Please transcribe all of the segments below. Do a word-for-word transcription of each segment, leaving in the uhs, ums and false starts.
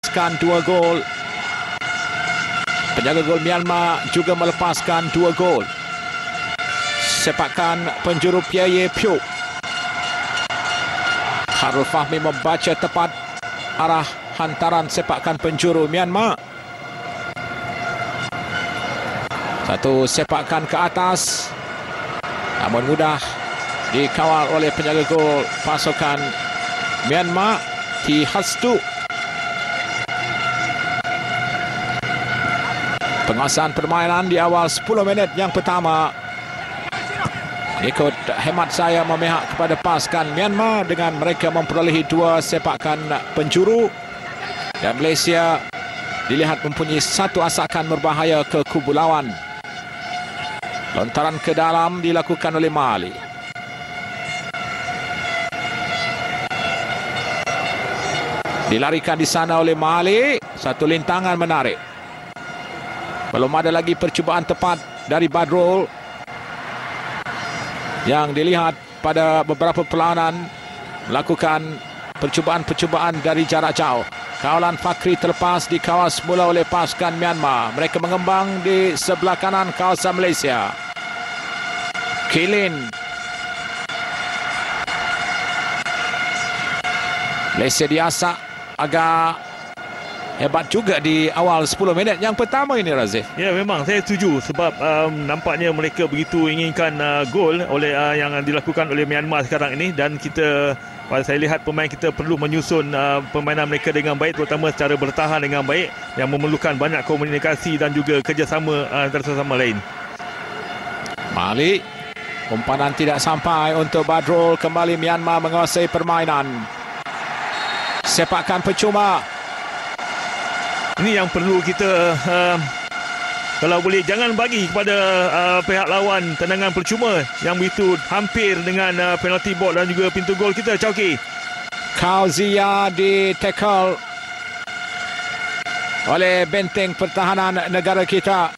melepaskan dua gol. Penjaga gol Myanmar juga melepaskan dua gol. Sepakan penjuru Piaye Pyo. Khairul Fahmi membaca tepat arah hantaran sepakan penjuru Myanmar. Satu sepakan ke atas, namun mudah dikawal oleh penjaga gol pasukan Myanmar, Thi Hastu. Penguasaan permainan di awal sepuluh minit yang pertama, ikut hemat saya, memihak kepada pasukan Myanmar dengan mereka memperolehi dua sepakan penjuru, dan Malaysia dilihat mempunyai satu asakan berbahaya ke kubu lawan. Lontaran ke dalam dilakukan oleh Mali. Dilarikan di sana oleh Mali, satu lintangan menarik. Belum ada lagi percubaan tepat dari Badrul yang dilihat pada beberapa perlawanan melakukan percubaan-percubaan dari jarak jauh. Kawalan Fakhri terlepas dikawal semula oleh pasukan Myanmar. Mereka mengembang di sebelah kanan kawasan Malaysia. Kilin. Malaysia diasak agak hebat juga di awal sepuluh minit yang pertama ini, Razif. Ya, memang saya setuju sebab um, nampaknya mereka begitu inginkan uh, gol oleh uh, yang dilakukan oleh Myanmar sekarang ini, dan kita, uh, saya lihat pemain kita perlu menyusun uh, permainan mereka dengan baik, terutama secara bertahan dengan baik yang memerlukan banyak komunikasi dan juga kerjasama uh, antara sesama lain. Mali, umpanan tidak sampai untuk Badrul. Kembali Myanmar menguasai permainan. Sepakan percuma. Ini yang perlu kita, uh, kalau boleh jangan bagi kepada uh, pihak lawan tendangan percuma yang begitu hampir dengan uh, penalty box dan juga pintu gol kita, Chowki. Kauzia di tackle oleh benteng pertahanan negara kita,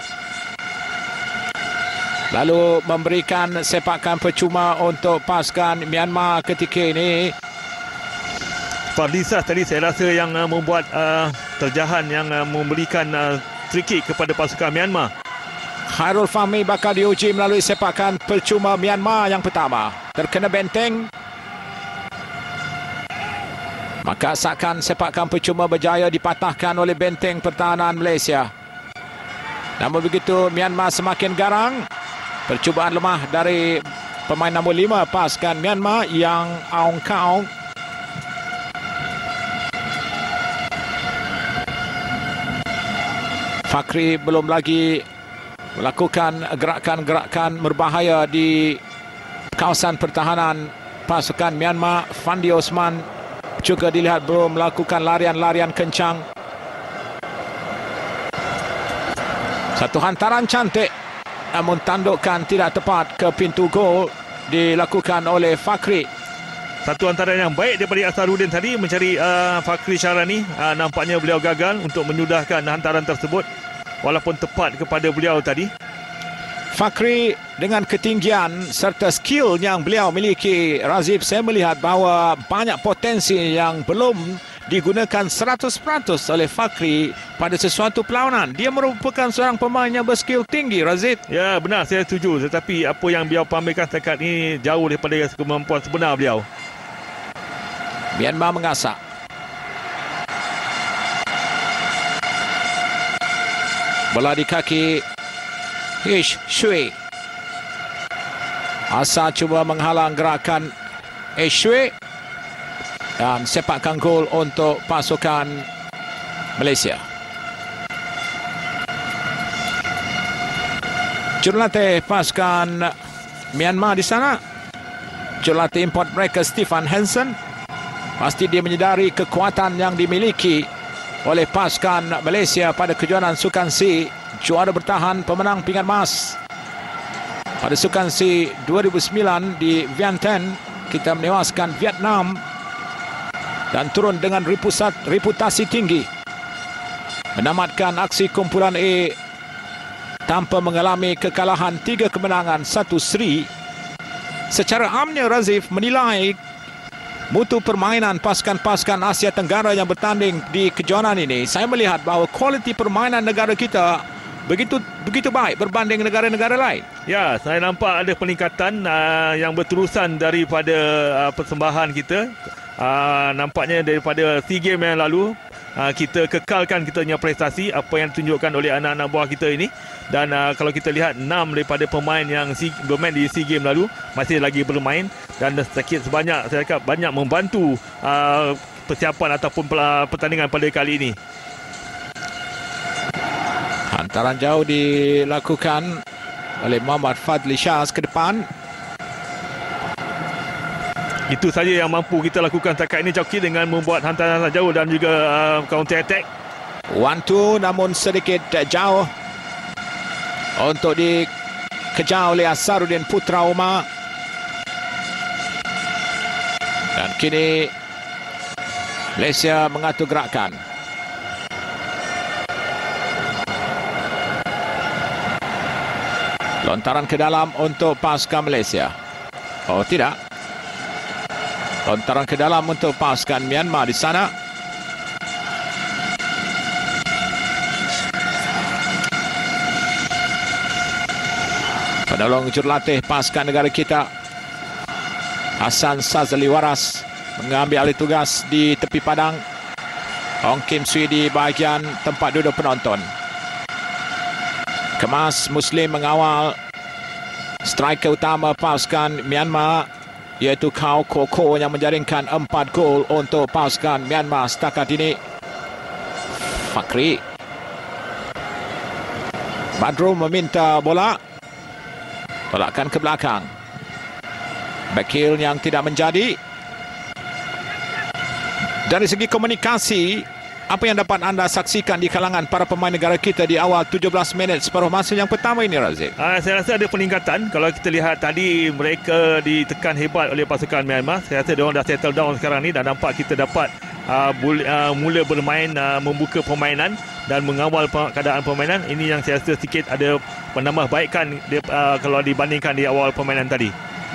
lalu memberikan sepakan percuma untuk pasukan Myanmar ketika ini. Fadlisah tadi saya rasa yang uh, membuat uh, terjahan yang uh, memberikan uh, free kick kepada pasukan Myanmar. Khairul Fahmi bakal diuji melalui sepakan percuma Myanmar yang pertama. Terkena benteng, maka asakan sepakan percuma berjaya dipatahkan oleh benteng pertahanan Malaysia. Namun begitu Myanmar semakin garang. Percubaan lemah dari pemain nombor lima pasukan Myanmar yang Aung Kaung. Fakhri belum lagi melakukan gerakan-gerakan berbahaya di kawasan pertahanan pasukan Myanmar. Fandi Osman juga dilihat belum melakukan larian-larian kencang. Satu hantaran cantik, namun tandukan tidak tepat ke pintu gol dilakukan oleh Fakhri. Satu antara yang baik daripada Asaruddin tadi mencari uh, Fakhri Sharani. Uh, nampaknya beliau gagal untuk menyudahkan hantaran tersebut walaupun tepat kepada beliau tadi. Fakhri dengan ketinggian serta skill yang beliau miliki, Razif, saya melihat bahawa banyak potensi yang belum digunakan seratus peratus oleh Fakhri pada sesuatu perlawanan. Dia merupakan seorang pemain yang berskill tinggi, Razif. Ya, benar, saya setuju. Tetapi apa yang beliau pamerkan setakat ini jauh daripada kemampuan sebenar beliau. Myanmar mengasak. Bola di kaki Ish Shui. Asa cuba menghalang gerakan Ish Shui dan sepakan gol untuk pasukan Malaysia. Jurulatih pasukan Myanmar di sana, jurulatih import mereka Stefan Hansen, pasti dia menyedari kekuatan yang dimiliki oleh pasukan Malaysia pada kejuaraan Sukan C, juara bertahan pemenang pingat emas. Pada Sukan C dua ribu sembilan di Vientiane, kita menewaskan Vietnam dan turun dengan reputasi tinggi, menamatkan aksi kumpulan A tanpa mengalami kekalahan, tiga kemenangan, satu seri. Secara amnya, Razif menilai mutu permainan pasukan-pasukan Asia Tenggara yang bertanding di kejohanan ini, saya melihat bahawa kualiti permainan negara kita begitu begitu baik berbanding negara-negara lain. Ya, saya nampak ada peningkatan uh, yang berterusan daripada uh, persembahan kita. Uh, nampaknya daripada SEA Games yang lalu, uh, kita kekalkan kita punya prestasi apa yang ditunjukkan oleh anak-anak buah kita ini. Dan uh, kalau kita lihat enam daripada pemain yang si, bermain di SEA Games lalu masih lagi bermain, dan sedikit sebanyak saya cakap banyak membantu uh, persiapan ataupun pertandingan pada kali ini. Hantaran jauh dilakukan oleh Muhammad Fadli Shaz ke depan. Itu saja yang mampu kita lakukan setakat ini, Coki, dengan membuat hantaran jauh dan juga uh, counter attack. One two namun sedikit jauh untuk dikejar oleh Asaruddin Putra Umar. Dan kini Malaysia mengatur gerakan. Lontaran ke dalam untuk pasukan Malaysia. Oh, tidak. Lontaran ke dalam untuk pasukan Myanmar di sana. Penolong jurulatih pasukan negara kita, Hassan Sazali Waras, mengambil alih tugas di tepi padang. Ong Kim Sui di bahagian tempat duduk penonton. Kemas Muslim mengawal striker utama pasukan Myanmar, iaitu Kau Koko, yang menjaringkan empat gol untuk pasukan Myanmar setakat ini. Fakri Badru meminta bola, tolakkan ke belakang. Backhill yang tidak menjadi. Dari segi komunikasi, apa yang dapat anda saksikan di kalangan para pemain negara kita di awal tujuh belas minit separuh masa yang pertama ini, Razif? Uh, saya rasa ada peningkatan. Kalau kita lihat tadi mereka ditekan hebat oleh pasukan Myanmar, saya rasa diorang dah settle down sekarang ni dan nampak kita dapat uh, bul- uh, mula bermain, uh, membuka permainan dan mengawal keadaan permainan. Ini yang saya rasa sedikit ada penambahbaikan uh, kalau dibandingkan di awal permainan tadi.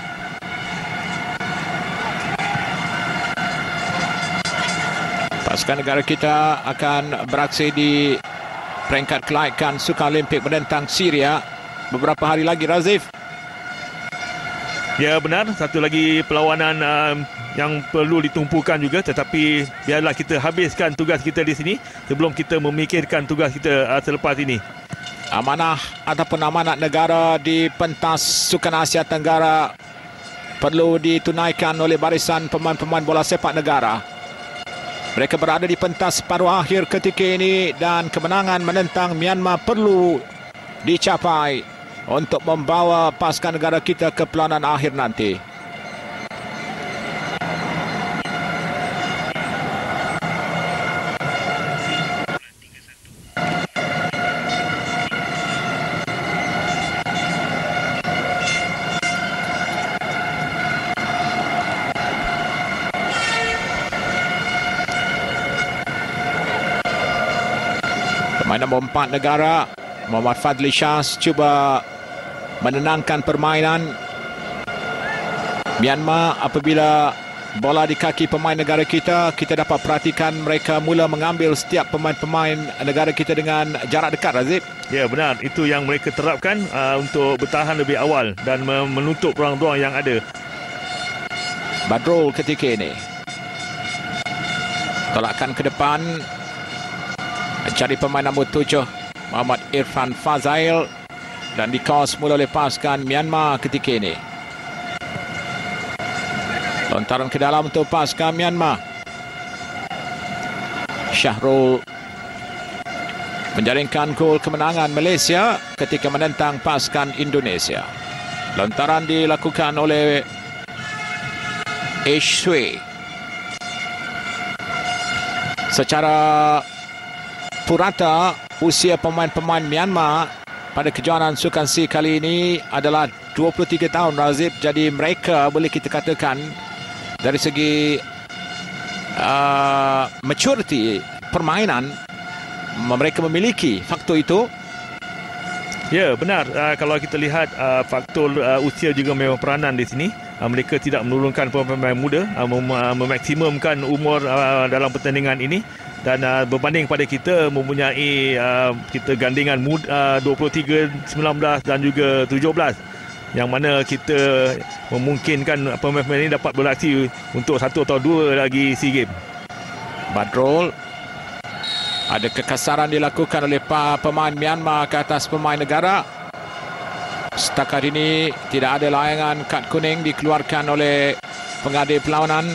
Pasukan negara kita akan beraksi di peringkat kelaikan Sukan Olimpik menentang Syria beberapa hari lagi, Razif. Ya, benar. Satu lagi perlawanan uh, yang perlu ditumpukan juga, tetapi biarlah kita habiskan tugas kita di sini sebelum kita memikirkan tugas kita uh, selepas ini. Amanah ataupun amanat negara di pentas Sukan Asia Tenggara perlu ditunaikan oleh barisan pemain-pemain bola sepak negara. Mereka berada di pentas separuh akhir ketika ini dan kemenangan menentang Myanmar perlu dicapai untuk membawa pasukan negara kita ke pelawanan akhir nanti. Pemain nombor empat negara, Muhammad Fadli Shaz, cuba menenangkan permainan Myanmar. Apabila bola di kaki pemain negara kita, kita dapat perhatikan mereka mula mengambil setiap pemain-pemain negara kita dengan jarak dekat, Razif. Ya, benar. Itu yang mereka terapkan uh, untuk bertahan lebih awal dan menutup ruang-ruang yang ada. Badrul ketika ini tolakkan ke depan, mencari pemain nombor tujuh Muhammad Irfan Fazail, dan dikawal semula oleh pasukan Myanmar ketika ini. Lontaran ke dalam untuk pasukan Myanmar. Syahrul menjaringkan gol kemenangan Malaysia ketika menentang pasukan Indonesia. Lontaran dilakukan oleh Ish Sui. Secara purata, usia pemain-pemain Myanmar pada kejohanan Sukan SEA kali ini adalah dua puluh tiga tahun, Razif. Jadi mereka boleh kita katakan dari segi uh, maturity permainan, mereka memiliki faktor itu. Ya, benar. Uh, kalau kita lihat uh, faktor uh, usia juga memang peranan di sini. uh, mereka tidak menurunkan pemain muda, uh, mem- uh, memaksimumkan umur uh, dalam pertandingan ini. Dan uh, berbanding pada kita mempunyai uh, kita gandingan muda, uh, dua puluh tiga, sembilan belas dan juga tujuh belas, yang mana kita memungkinkan pemain-pemain ini dapat beraksi untuk satu atau dua lagi SEA Games. Badrul, ada kekasaran dilakukan oleh pemain Myanmar ke atas pemain negara. Setakat ini tidak ada layangan kad kuning dikeluarkan oleh pengadil perlawanan.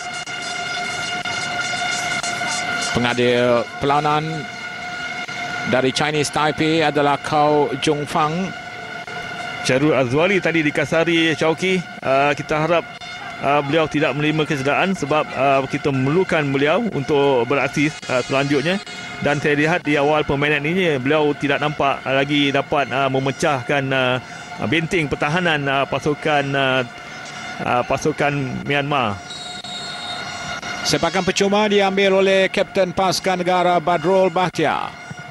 Pengadil perlawanan dari Chinese Taipei adalah Kau Jung Fang. Syahrul Azwari tadi dikasari Chowki. Uh, kita harap uh, beliau tidak menerima kesedaan sebab uh, kita memerlukan beliau untuk beraksi uh, selanjutnya. Dan saya lihat di awal permainan ini beliau tidak nampak lagi dapat uh, memecahkan uh, benteng pertahanan uh, pasukan uh, uh, pasukan Myanmar. Sepakan percuma diambil oleh Kapten Pasukan Negara Badrul Bahtiar.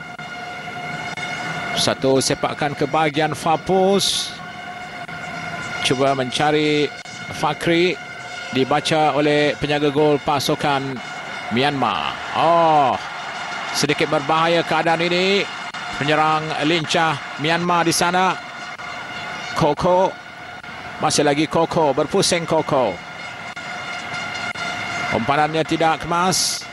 Satu sepakan ke bahagian far post. Cuba mencari Fakri. Dibaca oleh penjaga gol pasukan Myanmar. Oh, sedikit berbahaya keadaan ini. Penyerang lincah Myanmar di sana. Koko. Masih lagi Koko. Berpusing Koko. Umpanannya tidak kemas.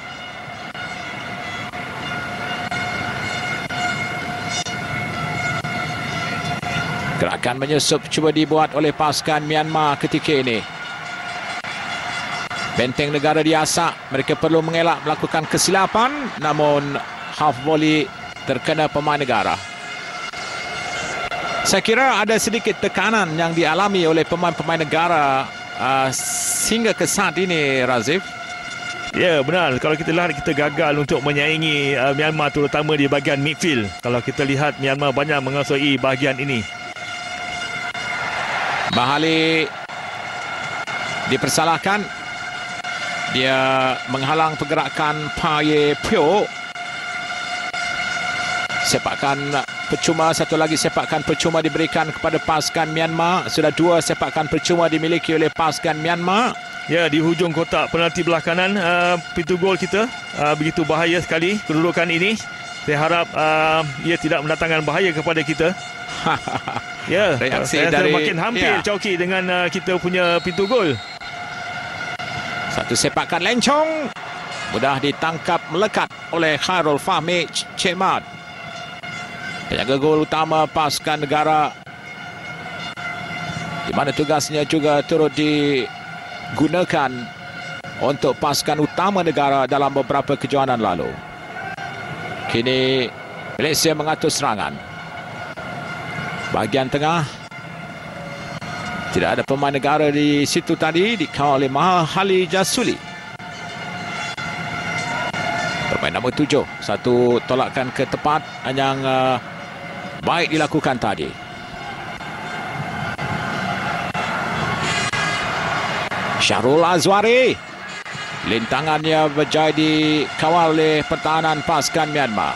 Gerakan menyusup cuba dibuat oleh pasukan Myanmar ketika ini. Benteng negara diasak. Mereka perlu mengelak melakukan kesilapan. Namun half volley terkena pemain negara. Saya kira ada sedikit tekanan yang dialami oleh pemain-pemain negara uh, sehingga ke saat ini, Razif. Ya, benar. Kalau kita lihat, kita gagal untuk menyaingi uh, Myanmar, terutama di bahagian midfield. Kalau kita lihat, Myanmar banyak menguasai bahagian ini. Bahali dipersalahkan. Dia menghalang pergerakan Paye Pyo. Sepakan percuma, satu lagi sepakan percuma diberikan kepada pasukan Myanmar. Sudah dua sepakan percuma dimiliki oleh pasukan Myanmar. Ya, di hujung kotak penalti belah kanan, uh, pintu gol kita uh, begitu bahaya sekali kedudukan ini. Saya harap uh, ia tidak mendatangkan bahaya kepada kita. Ya, reaksi saya dari makin hampir ya. Chowki dengan uh, kita punya pintu gol. Satu sepakan lencong mudah ditangkap melekat oleh Khairul Fahmi Cik Mat. Penjaga gol utama pasukan negara, di mana tugasnya juga turut digunakan untuk pasukan utama negara dalam beberapa kejohanan lalu. Kini Malaysia mengatur serangan. Bahagian tengah tidak ada pemain negara di situ tadi, dikawal oleh Mahali Jasuli. Pemain nombor tujuh, satu tolakan ke tepat yang uh, baik dilakukan tadi. Syahrul Azwari, lintangannya berjaya dikawal oleh pertahanan pasukan Myanmar.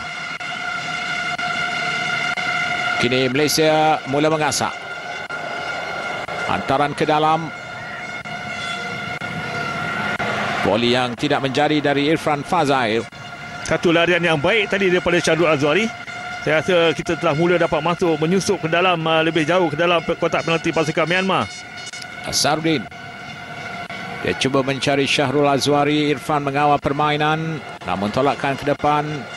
Kini Malaysia mula mengasak. Hantaran ke dalam. Volley yang tidak menjadi dari Irfan Fazail. Satu larian yang baik tadi daripada Syahrul Azwari. Saya rasa kita telah mula dapat masuk menyusup ke dalam uh, lebih jauh ke dalam kotak penalti pasukan Myanmar. Asarudin. Dia cuba mencari Syahrul Azwari. Irfan mengawal permainan. Namun tolakan ke depan